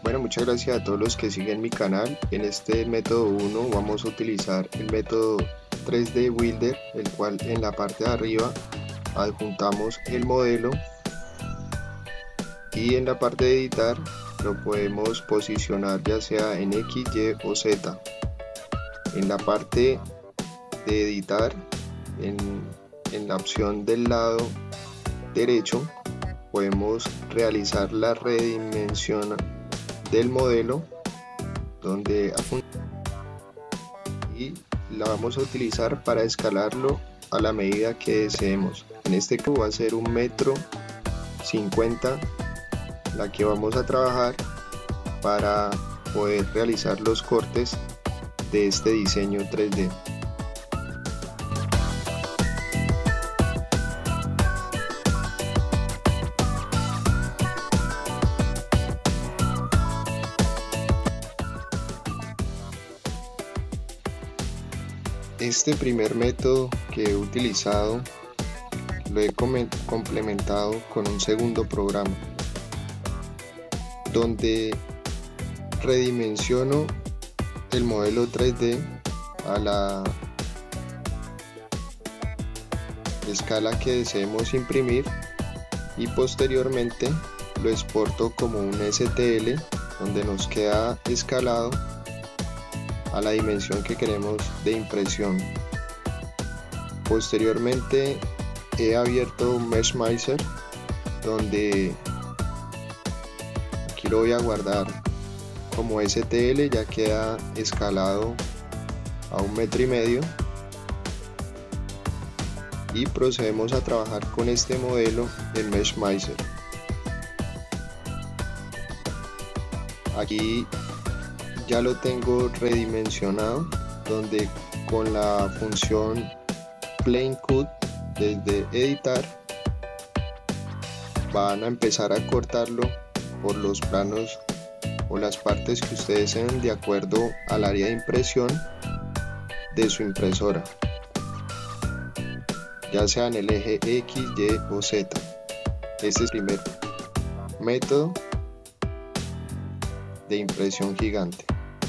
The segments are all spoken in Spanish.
Bueno, muchas gracias a todos los que siguen mi canal. En este método 1 vamos a utilizar el método 3D Builder, el cual en la parte de arriba adjuntamos el modelo y en la parte de editar lo podemos posicionar ya sea en X, Y o Z. En la parte de editar, en la opción del lado derecho, podemos realizar la redimensión del modelo y la vamos a utilizar para escalarlo a la medida que deseemos. En este caso va a ser 1,50 m la que vamos a trabajar para poder realizar los cortes de este diseño 3D. Este primer método que he utilizado lo he complementado con un segundo programa donde redimensiono el modelo 3D a la escala que deseemos imprimir y posteriormente lo exporto como un STL donde nos queda escalado a la dimensión que queremos de impresión. Posteriormente he abierto Meshmizer donde aquí lo voy a guardar como STL, ya queda escalado a 1,5 m y procedemos a trabajar con este modelo en Meshmizer. Aquí ya lo tengo redimensionado, donde con la función Plane Cut desde editar van a empezar a cortarlo por los planos o las partes que ustedes deseen de acuerdo al área de impresión de su impresora, ya sea en el eje X, Y o Z. Este es el primer método de impresión gigante.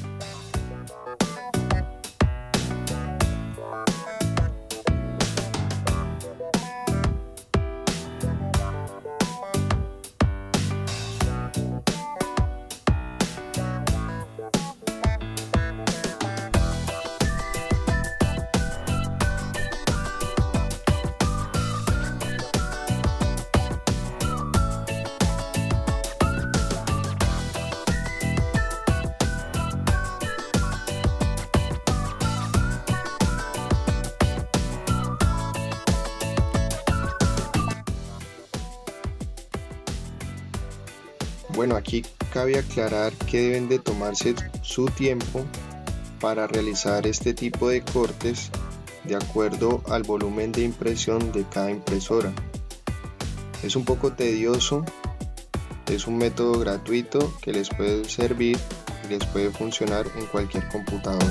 Bueno, aquí cabe aclarar que deben de tomarse su tiempo para realizar este tipo de cortes de acuerdo al volumen de impresión de cada impresora. Es un poco tedioso, es un método gratuito que les puede servir y les puede funcionar en cualquier computador.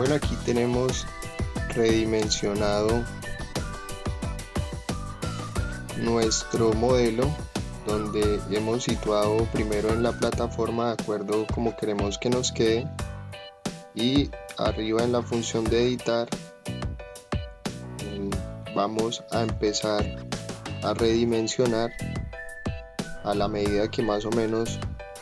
Bueno, aquí tenemos redimensionado nuestro modelo, donde hemos situado primero en la plataforma de acuerdo como queremos que nos quede, y arriba en la función de editar vamos a empezar a redimensionar a la medida que más o menos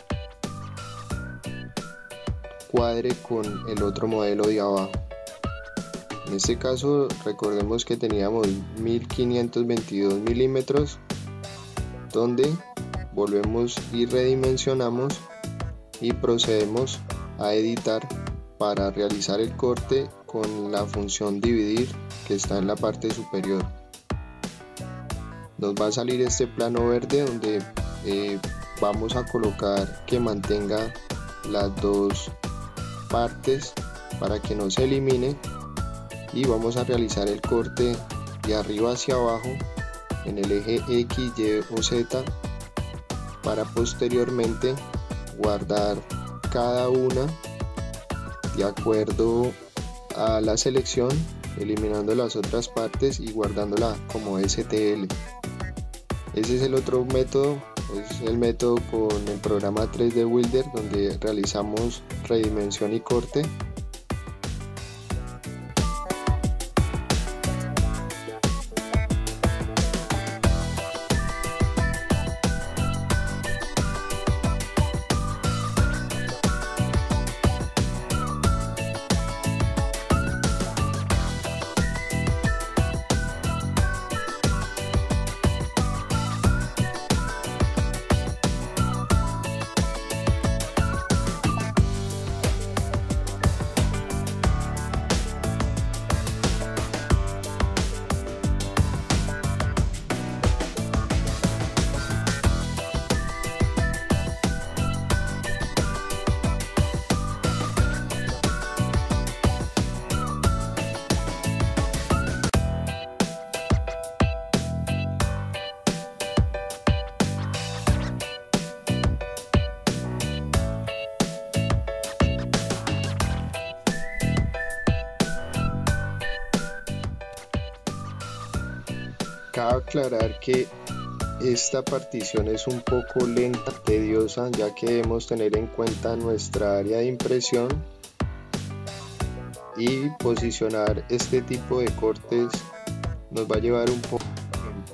cuadre con el otro modelo de abajo. En este caso recordemos que teníamos 1522 milímetros, donde volvemos y redimensionamos y procedemos a editar para realizar el corte con la función dividir que está en la parte superior. Nos va a salir este plano verde donde vamos a colocar que mantenga las dos partes para que no se elimine, y vamos a realizar el corte de arriba hacia abajo en el eje X, Y o Z para posteriormente guardar cada una de acuerdo a la selección, eliminando las otras partes y guardándola como STL. Ese es el otro método, es el método con el programa 3D Builder, donde realizamos redimensión y corte. Cabe aclarar que esta partición es un poco lenta, tediosa, ya que debemos tener en cuenta nuestra área de impresión, y posicionar este tipo de cortes nos va a llevar un poco de tiempo.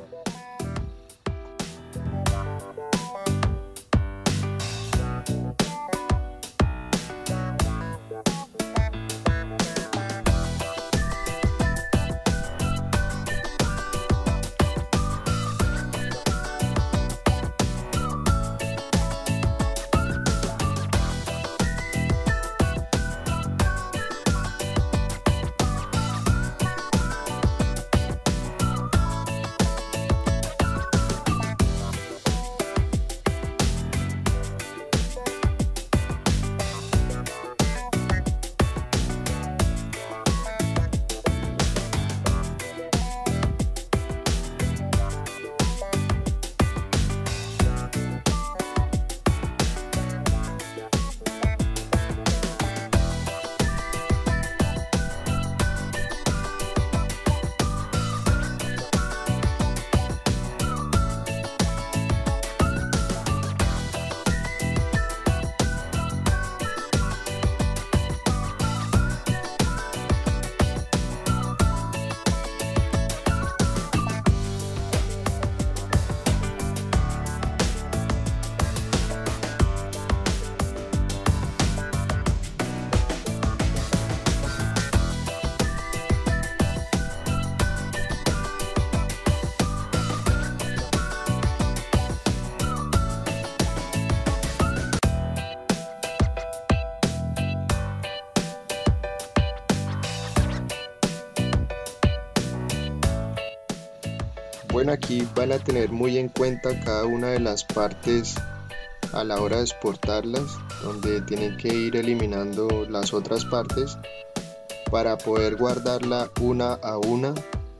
Bueno, aquí van a tener muy en cuenta cada una de las partes a la hora de exportarlas, donde tienen que ir eliminando las otras partes para poder guardarla una a una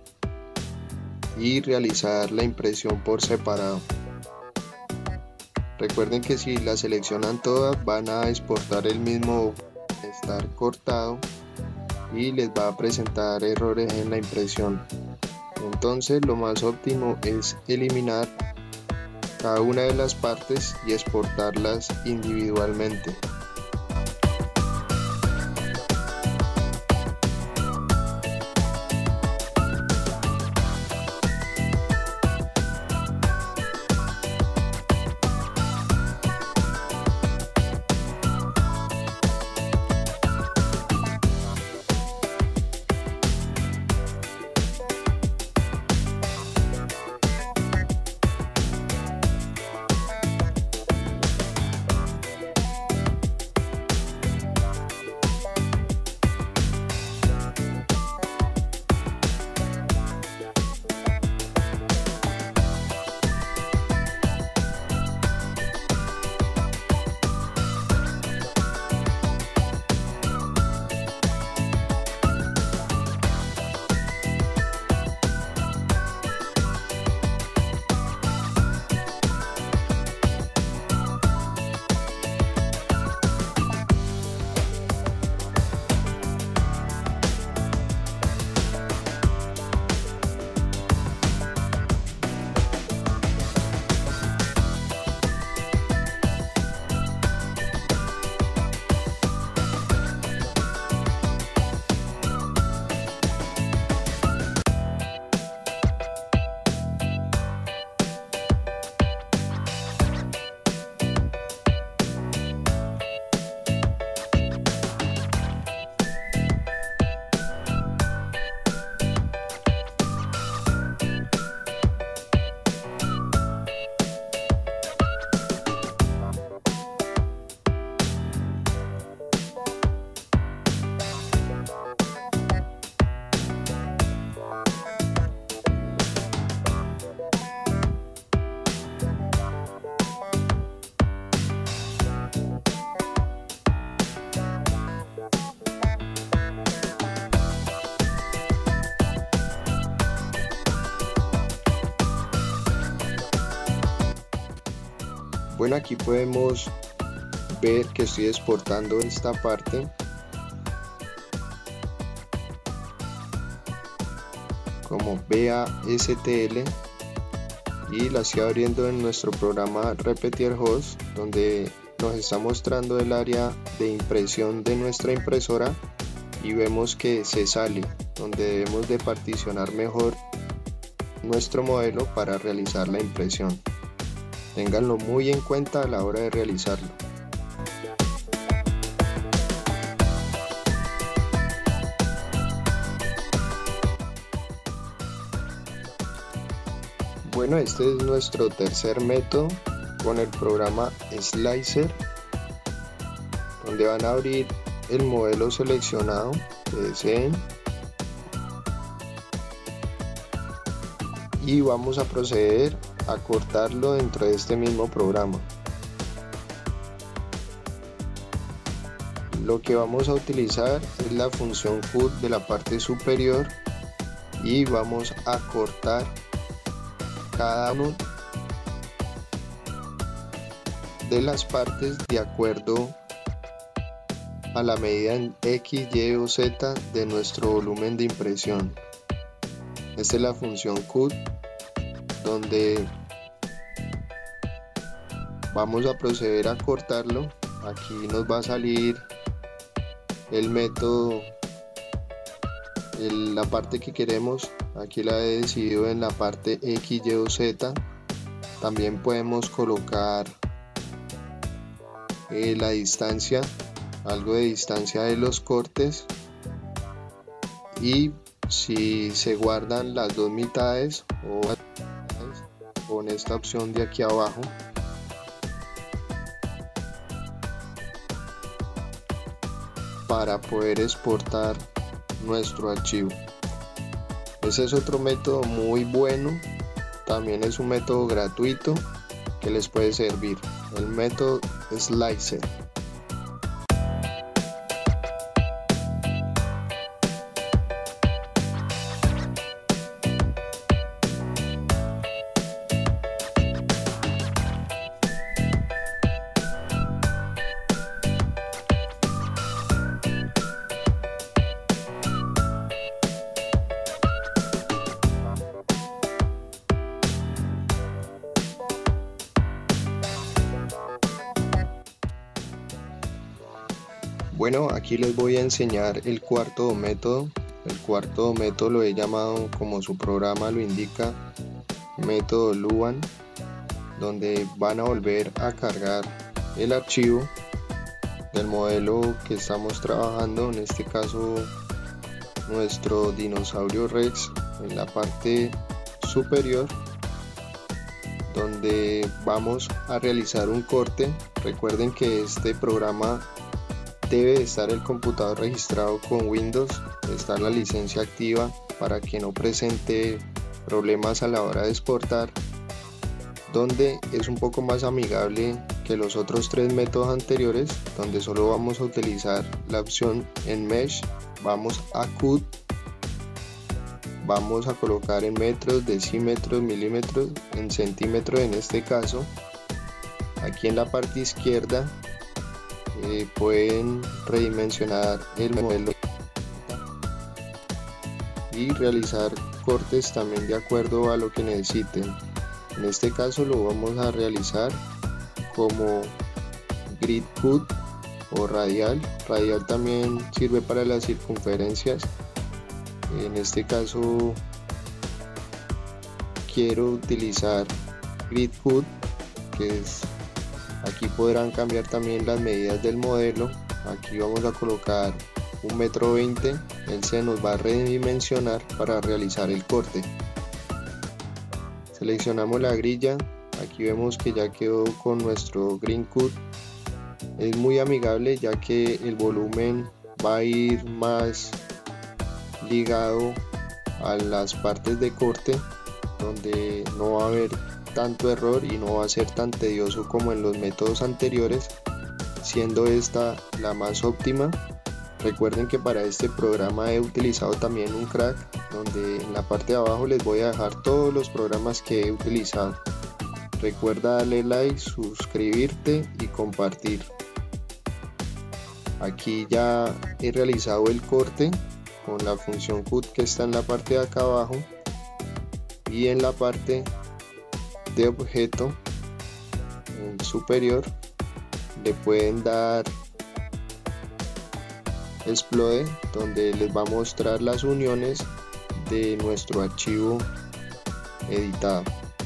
y realizar la impresión por separado. Recuerden que si la seleccionan todas van a exportar el mismo estar cortado, y les va a presentar errores en la impresión. Entonces lo más óptimo es eliminar cada una de las partes y exportarlas individualmente. Bueno, aquí podemos ver que estoy exportando esta parte como BASTL y la estoy abriendo en nuestro programa Repetier Host, donde nos está mostrando el área de impresión de nuestra impresora y vemos que se sale, donde debemos de particionar mejor nuestro modelo para realizar la impresión. Ténganlo muy en cuenta a la hora de realizarlo. Bueno, este es nuestro tercer método con el programa Slicer, donde van a abrir el modelo seleccionado que deseen y vamos a proceder a cortarlo dentro de este mismo programa. Lo que vamos a utilizar es la función cut de la parte superior y vamos a cortar cada una de las partes de acuerdo a la medida en X, Y o Z de nuestro volumen de impresión. Esta es la función cut, donde vamos a proceder a cortarlo. Aquí nos va a salir el método, la parte que queremos. Aquí la he decidido en la parte X, Y o Z. También podemos colocar la distancia, algo de distancia de los cortes, y si se guardan las dos mitades o con esta opción de aquí abajo. Para poder exportar nuestro archivo. Ese es otro método muy bueno, también es un método gratuito que les puede servir, el método Slicer. Bueno, aquí les voy a enseñar el cuarto método. El cuarto método lo he llamado, como su programa lo indica, método Luban, donde van a volver a cargar el archivo del modelo que estamos trabajando, en este caso nuestro dinosaurio Rex, en la parte superior, donde vamos a realizar un corte. Recuerden que este programa debe estar el computador registrado con Windows, está la licencia activa para que no presente problemas a la hora de exportar, donde es un poco más amigable que los otros tres métodos anteriores, donde solo vamos a utilizar la opción en Mesh. Vamos a Cut, vamos a colocar en metros, decímetros, milímetros, en centímetros en este caso. Aquí en la parte izquierda pueden redimensionar el modelo y realizar cortes también de acuerdo a lo que necesiten. En este caso lo vamos a realizar como grid cut o radial. Radial también sirve para las circunferencias. En este caso quiero utilizar grid cut, que es, aquí podrán cambiar también las medidas del modelo. Aquí vamos a colocar 1,20 m, él se nos va a redimensionar para realizar el corte. Seleccionamos la grilla, aquí vemos que ya quedó con nuestro green cut. Es muy amigable ya que el volumen va a ir más ligado a las partes de corte, donde no va a haber tanto error y no va a ser tan tedioso como en los métodos anteriores, siendo esta la más óptima. Recuerden que para este programa he utilizado también un crack, donde en la parte de abajo les voy a dejar todos los programas que he utilizado. Recuerda darle like, suscribirte y compartir. Aquí ya he realizado el corte con la función cut que está en la parte de acá abajo, y en la parte de objeto en superior le pueden dar explode, donde les va a mostrar las uniones de nuestro archivo editado.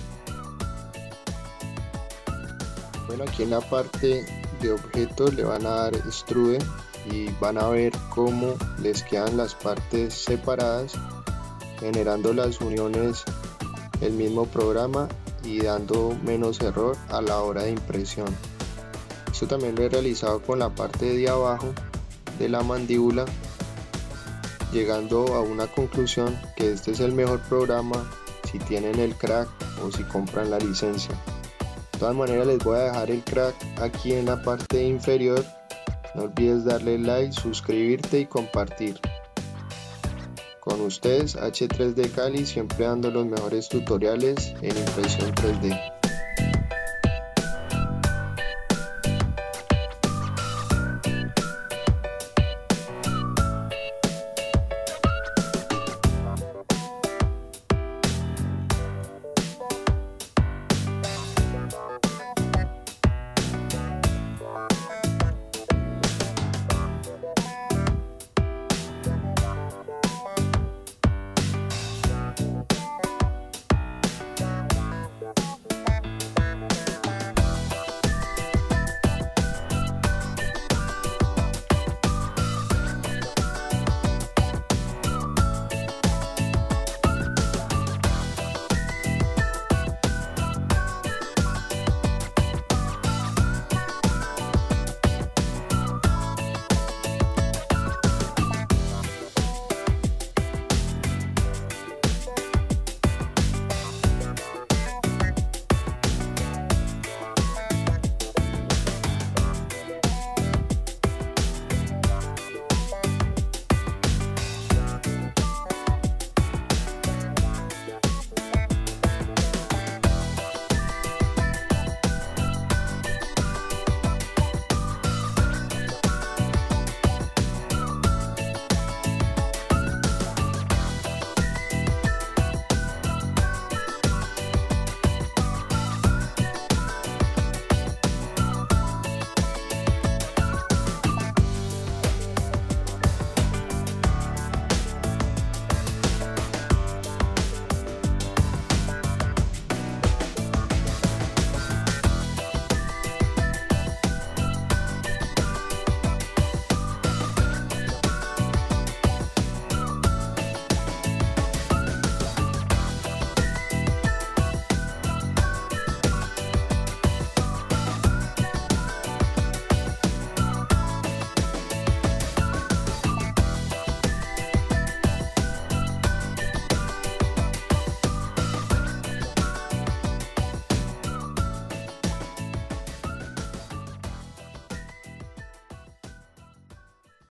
Bueno, aquí en la parte de objeto le van a dar extrude y van a ver cómo les quedan las partes separadas, generando las uniones el mismo programa y dando menos error a la hora de impresión. Esto también lo he realizado con la parte de abajo de la mandíbula, llegando a una conclusión que este es el mejor programa si tienen el crack o si compran la licencia. De todas maneras les voy a dejar el crack aquí en la parte inferior. No olvides darle like, suscribirte y compartir. Con ustedes H3D Cali, siempre dando los mejores tutoriales en impresión 3D.